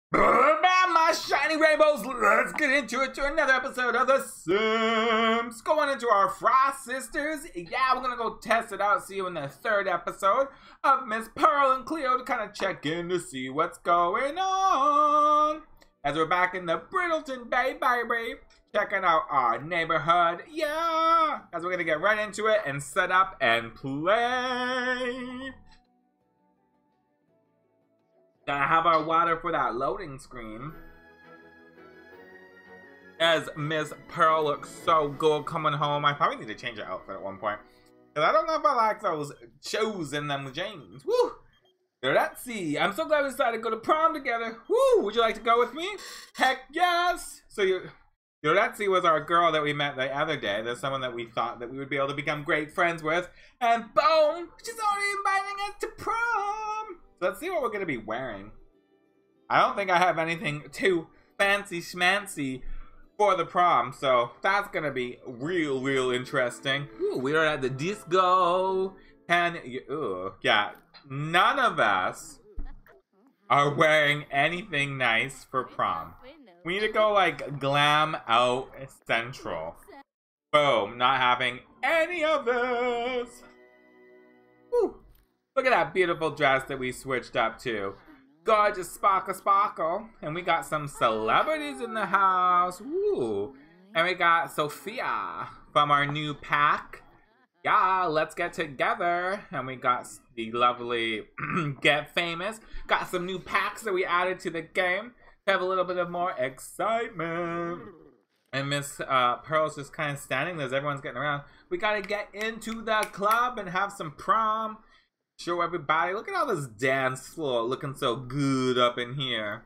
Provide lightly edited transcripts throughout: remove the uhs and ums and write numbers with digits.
Bam, my shiny rainbows! Let's get into it to another episode of The Sims. Going into our Frost Sisters. Yeah, we're gonna go test it out. See you in the third episode of Miss Pearl and Cleo to kind of check in to see what's going on. As we're back in the Brittleton Bay, baby. Checking out our neighborhood. Yeah! As we're gonna get right into it and set up and play. Gotta have our water for that loading screen. As Miss Pearl looks so good coming home. I probably need to change her outfit at one point. Because I don't know if I like those shoes in them jeans. Woo! So let's see. I'm so glad we decided to go to prom together. Woo! Would you like to go with me? Heck yes! So Let's see was our girl that we met the other day. There's someone that we thought that we would be able to become great friends with. And boom! She's already inviting us to prom! So let's see what we're going to be wearing. I don't think I have anything too fancy schmancy for the prom. So that's going to be real interesting. Ooh, we are at the disco. Yeah. None of us are wearing anything nice for prom. We need to go like glam out central. Boom, not having any of this. Woo. Look at that beautiful dress that we switched up to. Gorgeous sparkle. And we got some celebrities in the house. Woo. And we got Sophia from our new pack. Yeah, let's get together. And we got the lovely Get Famous. Got some new packs that we added to the game to have a little bit of more excitement. And Miss Pearl's just kind of standing there as everyone's getting around. We gotta get into the club and have some prom. Show everybody. Look at all this dance floor looking so good up in here.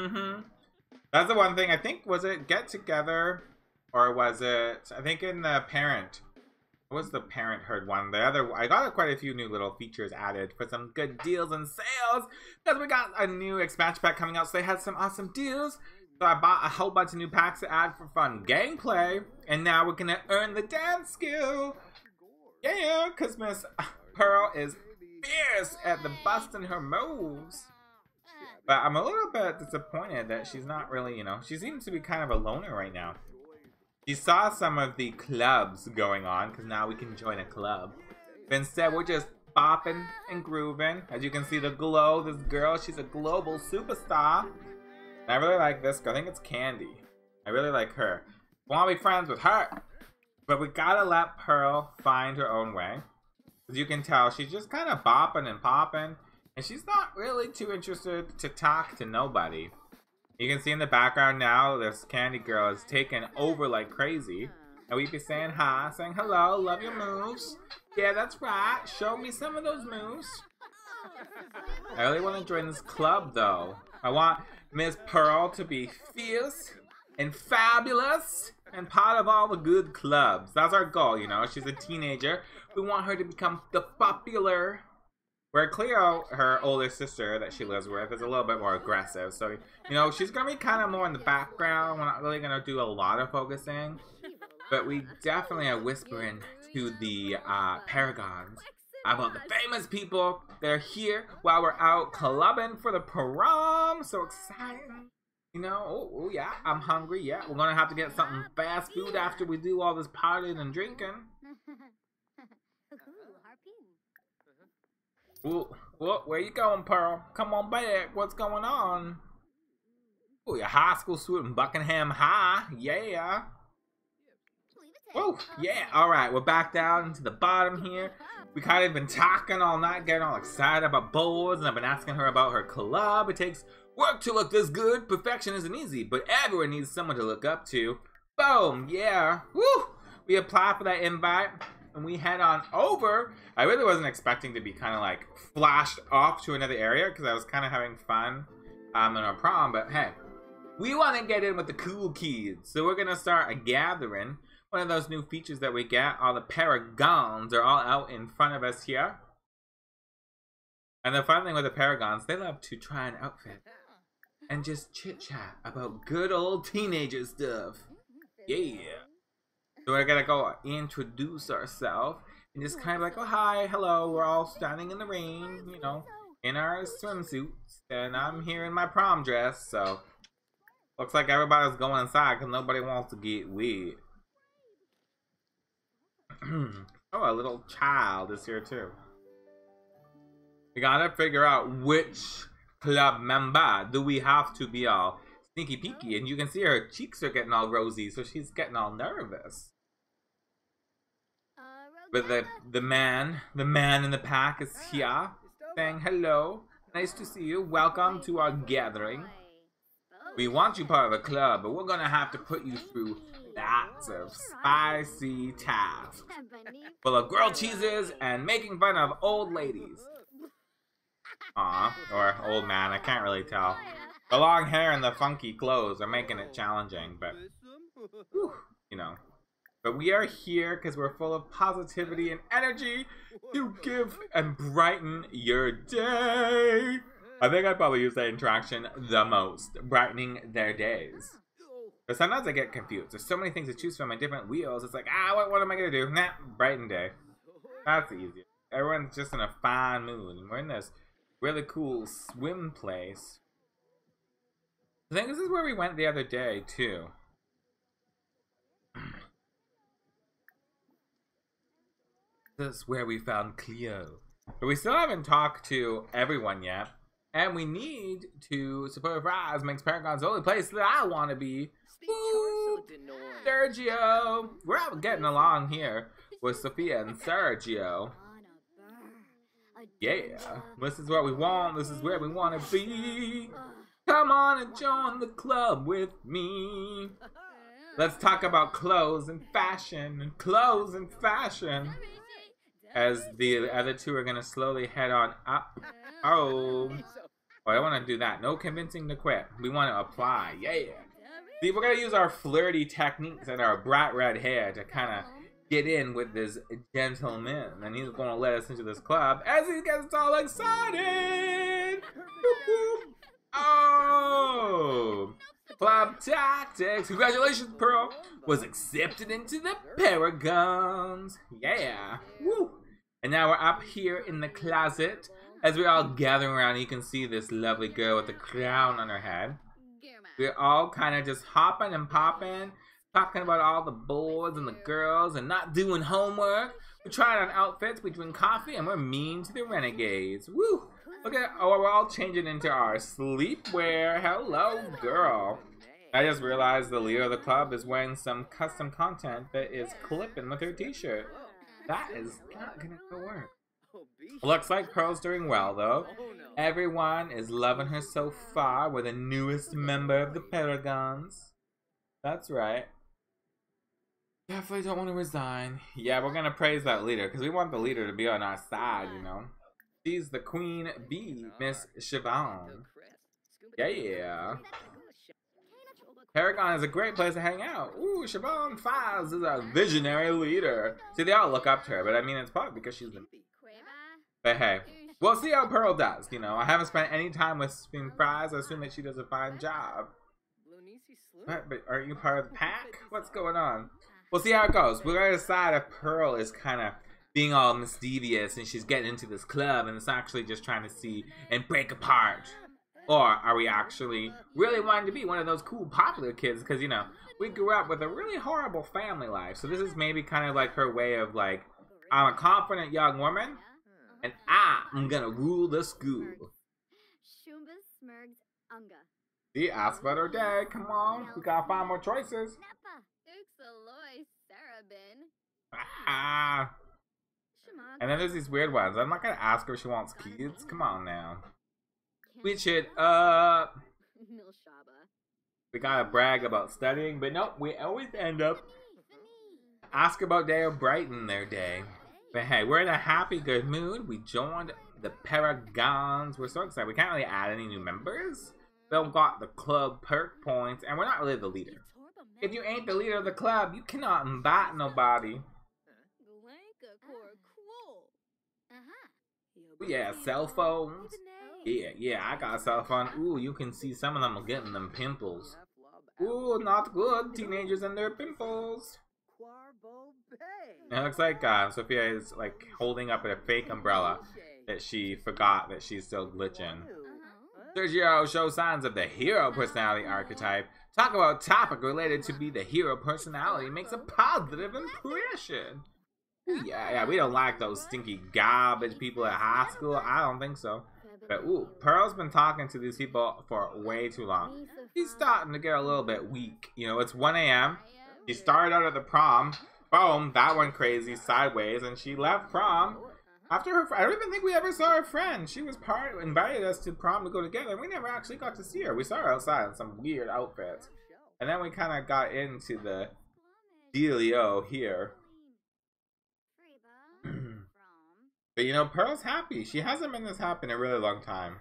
That's the one thing. I think, was it Get Together? Or was it, I think in the Parent. What was the Parenthood one? The other, I got quite a few new little features added for some good deals and sales. Because we got a new expansion pack coming out, so they had some awesome deals. So I bought a whole bunch of new packs to add for fun gameplay. And now we're going to earn the dance skill. Yeah, because Miss Pearl is fierce at the busting her moves. But I'm a little bit disappointed that she's not really, she seems to be kind of a loner right now. She saw some of the clubs going on, because now we can join a club. But instead, we're just bopping and grooving. As you can see, the glow, this girl, she's a global superstar. And I really like this girl. I think it's Candy. I really like her. I want to be friends with her. But we gotta let Pearl find her own way. As you can tell, she's just kind of bopping and popping. And she's not really too interested to talk to nobody. You can see in the background now, this Candy girl is taking over like crazy. And we be saying hi, saying hello, love your moves. Yeah, that's right. Show me some of those moves. I really want to join this club though. I want Miss Pearl to be fierce and fabulous and part of all the good clubs. That's our goal, She's a teenager. We want her to become the popular. Where Cleo, her older sister that she lives with, is a little bit more aggressive. So, she's going to be kind of more in the background. We're not really going to do a lot of focusing. But we definitely are whispering to the Paragons about the famous people that are here while we're out clubbing for the prom. So exciting. Oh yeah, I'm hungry. Yeah, we're going to have to get something fast food after we do all this partying and drinking. Ooh, where you going, Pearl? Come on back. What's going on? Oh, your high school student, Buckingham High. Yeah. Oh, yeah. All right, we're back down to the bottom here. We kind of been talking all night, getting all excited about boards, and I've been asking her about her club. It takes work to look this good. Perfection isn't easy, but everyone needs someone to look up to. Boom. Yeah. Woo. We apply for that invite. And we head on over. I really wasn't expecting to be kind of like flashed off to another area because I was kind of having fun in our prom. But hey, we want to get in with the cool kids. So we're going to start a gathering. One of those new features that we get. All the Paragons are all out in front of us here. And the fun thing with the Paragons, they love to try an outfit. And just chit chat about good old teenager stuff. Yeah. So we're gonna go introduce ourselves and just kind of like, oh hi, hello, we're all standing in the rain, in our swimsuits, and I'm here in my prom dress, so looks like everybody's going inside because nobody wants to get wet. Oh, a little child is here too. We gotta figure out which club member do we have to be all sneaky peeky, and you can see her cheeks are getting all rosy, so she's getting all nervous. But the man in the pack is here, saying hello. Nice to see you. Welcome to our gathering. We want you part of the club, but we're gonna have to put you through lots of spicy tasks, full of grilled cheeses and making fun of old ladies. Aw, or old man, I can't really tell. The long hair and the funky clothes are making it challenging, but whew, you know. But we are here because we're full of positivity and energy to give and brighten your day. I think I probably use that interaction the most, brightening their days. But sometimes I get confused. There's so many things to choose from and different wheels. It's like, what am I going to do? Nah, brighten day. That's easy. Everyone's just in a fine mood. And we're in this really cool swim place. I think this is where we went the other day, too. This is where we found Cleo. But we still haven't talked to everyone yet. And we need to support Fries makes Paragon's the only place that I want to be. Woo! Sergio! We're all getting along here with Sophia and Sergio. Yeah, this is what we want. This is where we want to be. Come on and join the club with me. Let's talk about clothes and fashion and clothes and fashion. As the other two are going to slowly head on up. Oh, I don't want to do that. No convincing to quit. We want to apply. Yeah. See, we're going to use our flirty techniques and our bright red hair to kind of get in with this gentleman. And he's going to let us into this club as he gets all excited. Oh, club tactics. Congratulations, Pearl. Was accepted into the Paragons. Yeah. Woo. And now we're up here in the closet. As we're all gathering around, you can see this lovely girl with a crown on her head. We're all kind of just hopping and popping, talking about all the boys and the girls and not doing homework. We're trying on outfits, we drink coffee, and we're mean to the renegades. Woo! Look at, we're all changing into our sleepwear. Hello, girl. I just realized the leader of the club is wearing some custom content that is clipping with her t-shirt. That is not gonna work. Looks like Pearl's doing well, though. Everyone is loving her so far. We're the newest member of the Paragons. That's right. Definitely don't want to resign. Yeah, we're gonna praise that leader, because we want the leader to be on our side, you know. She's the queen bee, Miss Siobhan. Yeah. Paragon is a great place to hang out. Ooh, Siobhan Files is a visionary leader. See, they all look up to her, but I mean, it's probably because she's the... But hey, we'll see how Pearl does, you know. I haven't spent any time with Spin Fries. I assume that she does a fine job. What? But are you part of the pack? What's going on? We'll see how it goes. We're going to decide if Pearl is kind of being all mischievous and she's getting into this club and it's actually just trying to see and break apart. Or are we actually really wanting to be one of those cool popular kids? Because, you know, we grew up with a really horrible family life. So this is maybe kind of like her way of like, I'm a confident young woman and I'm gonna rule the school. See, ask about her day. Come on, we gotta find more choices. Ah. And then there's these weird ones. I'm not gonna ask her if she wants kids. Come on now. Switch it up. We gotta brag about studying, but nope, we always end up ask about day or brighten their day. But hey, we're in a happy, good mood. We joined the Paragons. We're so excited. We can't really add any new members. They've got the club perk points, and we're not really the leader. If you ain't the leader of the club, you cannot invite nobody. Ooh, yeah, cell phones. Yeah, I got a cell phone. Ooh, you can see some of them are getting them pimples. Ooh, not good. Teenagers and their pimples. It looks like Sophia is like holding up a fake umbrella. that she forgot that she's still glitching. Sergio shows signs of the hero personality archetype. Talk about topic related to be the hero personality. Makes a positive impression. Ooh, yeah, we don't like those stinky garbage people at high school. I don't think so. But ooh, Pearl's been talking to these people for way too long. She's starting to get a little bit weak. You know, it's 1 a.m. She started out at the prom. Boom, that went crazy sideways, and she left prom. After her, I don't even think we ever saw her friend. She was invited us to prom to go together, and we never actually got to see her. We saw her outside in some weird outfits. And then we kind of got into the dealio here. But you know, Pearl's happy. She hasn't been this happy in a really long time.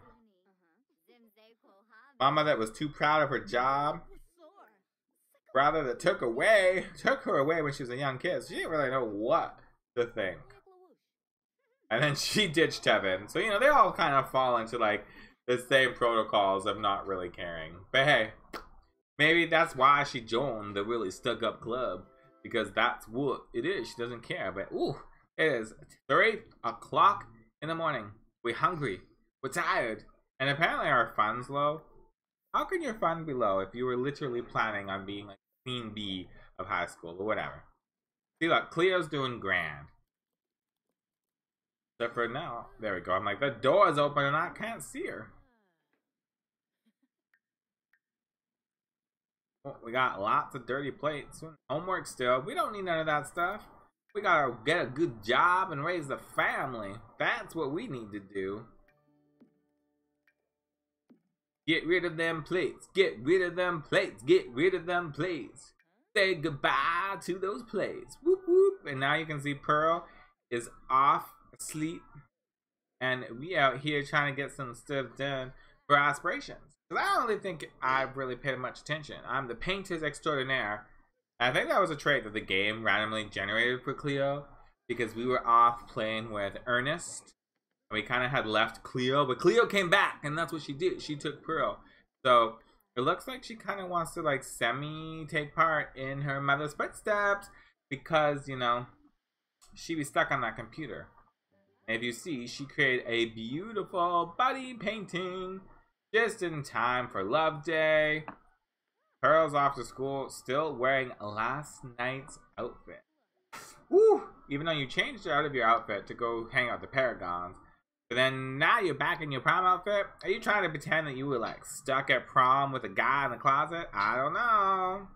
Mama that was too proud of her job. Brother that took her away when she was a young kid. So she didn't really know what to think. And then she ditched Tevin. So, you know, they all kind of fall into, like, the same protocols of not really caring. But hey, maybe that's why she joined the really stuck-up club. Because that's what it is. She doesn't care. But, ooh, it is 3 o'clock in the morning. We're hungry. We're tired. And apparently our fun's low. How can your fun be low if you were literally planning on being, like, queen bee of high school or whatever? See, look, Cleo's doing grand. Except for now, there we go. I'm like, the door's open and I can't see her. Well, we got lots of dirty plates. Homework still. We don't need none of that stuff. We gotta get a good job and raise the family. That's what we need to do. Get rid of them plates. Get rid of them plates. Get rid of them plates. Say goodbye to those plates. Whoop whoop. And now you can see Pearl is off asleep. And we out here trying to get some stuff done for aspirations. Because I don't really think I've really paid much attention. I'm the painters extraordinaire. I think that was a trait that the game randomly generated for Cleo. Because we were off playing with Ernest. We kind of had left Cleo, but Cleo came back, and that's what she did. She took Pearl. So it looks like she kind of wants to, like, semi-take part in her mother's footsteps because, you know, she was stuck on that computer. And if you see, she created a beautiful buddy painting just in time for Love Day. Pearl's off to school, still wearing last night's outfit. Woo! Even though you changed out of your outfit to go hang out at the Paragons. But then now you're back in your prom outfit. Are you trying to pretend that you were like stuck at prom with a guy in the closet? I don't know.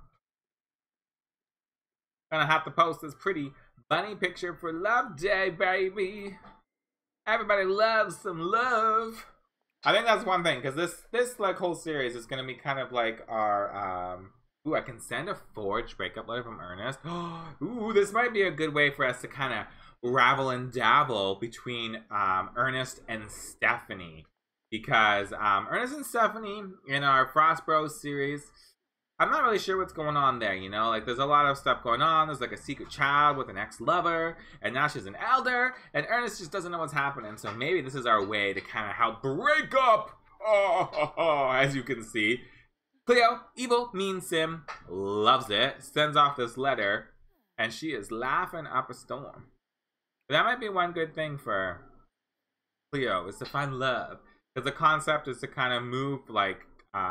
Gonna have to post this pretty bunny picture for Love Day, baby. Everybody loves some love. I think that's one thing, because this like whole series is gonna be kind of like our ooh, I can send a forged breakup letter from Ernest. Ooh, this might be a good way for us to kind of ravel and dabble between Ernest and Stephanie, because Ernest and Stephanie in our Frost Bros series, I'm not really sure what's going on there, you know, like there's a lot of stuff going on. There's like a secret child with an ex-lover, and now she's an elder, and Ernest just doesn't know what's happening. So maybe this is our way to kind of help break up. As you can see, Cleo, evil, mean sim, loves it, sends off this letter, and she is laughing up a storm. That might be one good thing for Cleo, is to find love. Because the concept is to kind of move, like,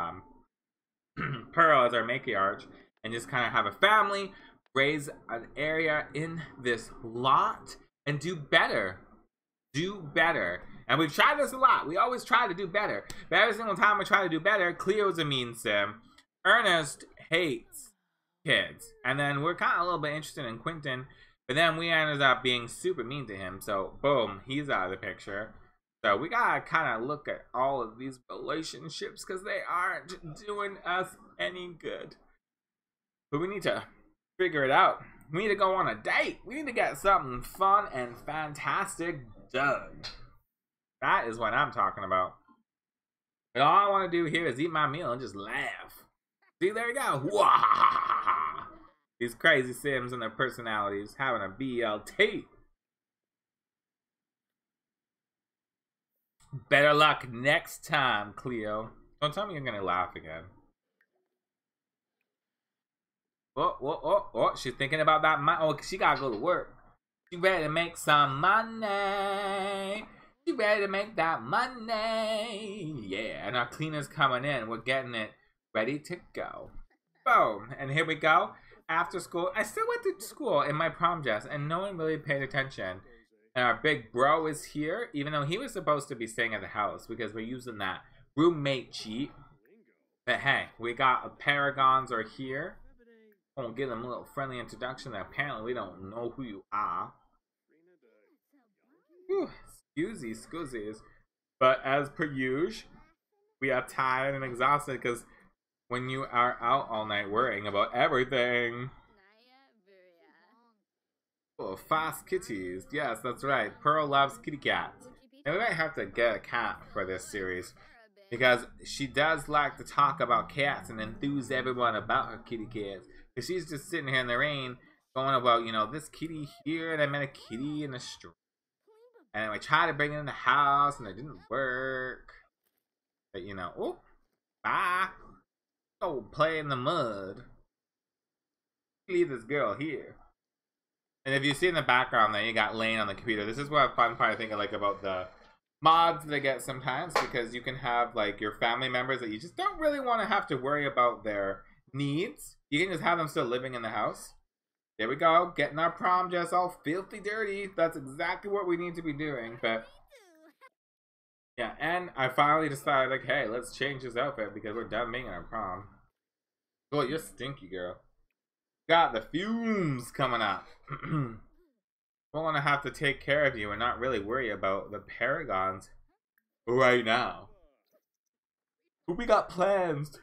Pearl as our matriarch, and just kind of have a family, raise an area in this lot, and do better. Do better. And we've tried this a lot. We always try to do better. But every single time we try to do better, Cleo's a mean sim. Ernest hates kids. And then we're kind of a little bit interested in Quentin. But then we ended up being super mean to him. So, boom, he's out of the picture. So, we gotta kind of look at all of these relationships because they aren't doing us any good. But we need to figure it out. We need to go on a date. We need to get something fun and fantastic done. That is what I'm talking about. But all I want to do here is eat my meal and just laugh. See, there you go. Wah! These crazy Sims and their personalities having a BLT. Better luck next time, Cleo. Don't tell me you're gonna laugh again. Oh, she's thinking about that money. Oh, she gotta go to work. She ready to make some money. You ready to make that money? Yeah, and our cleaner's coming in. We're getting it ready to go. Boom, and here we go. After school, I still went to school in my prom dress, and no one really paid attention. And our big bro is here, even though he was supposed to be staying at the house because we're using that roommate cheat. But hey, we got Paragons are here. We'll give them a little friendly introduction. Apparently, we don't know who you are. Whew, scuzzies. But as per usual, we are tired and exhausted because when you are out all night worrying about everything. Oh, fast kitties. Yes, that's right. Pearl loves kitty cats. And we might have to get a cat for this series. Because she does like to talk about cats and enthuse everyone about her kitty cats. Because she's just sitting here in the rain going about, you know, this kitty here, and I met a kitty in the street. And I tried to bring it in the house and it didn't work. But, you know, oh, bye. Go play in the mud. Leave this girl here. And if you see in the background there, you got Lane on the computer. This is what a fun part I think I like about the mods that I get sometimes, because you can have like your family members that you just don't really want to have to worry about their needs. You can just have them still living in the house. There we go, getting our prom dress all filthy dirty. That's exactly what we need to be doing. But yeah, and I finally decided, like, hey, let's change this outfit because we're done being in our prom. Oh, you're stinky, girl. Got the fumes coming up. We're gonna have to take care of you and not really worry about the Paragons right now. But we got plans.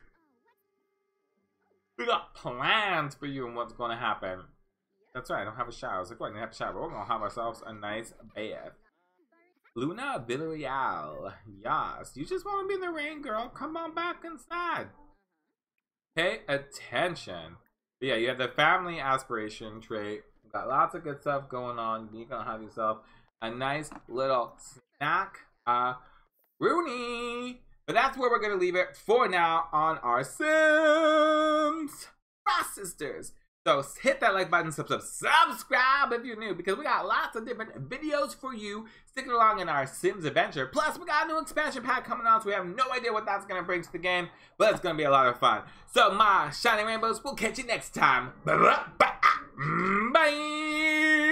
We got plans for you and what's gonna happen. That's right, I don't have a shower. I was like, what, I have a shower. We're gonna have ourselves a nice bath. Luna Villarreal. Yes, you just want to be in the rain, girl. Come on back inside. Pay attention. But yeah, you have the family aspiration trait. You've got lots of good stuff going on. You're gonna have yourself a nice little snack. Rooney. But that's where we're gonna leave it for now on our Sims Frost Sisters. So hit that like button, subscribe if you're new, because we got lots of different videos for you sticking along in our Sims adventure. Plus, we got a new expansion pack coming out, so we have no idea what that's going to bring to the game, but it's going to be a lot of fun. So, my shiny rainbows, we'll catch you next time. Bye.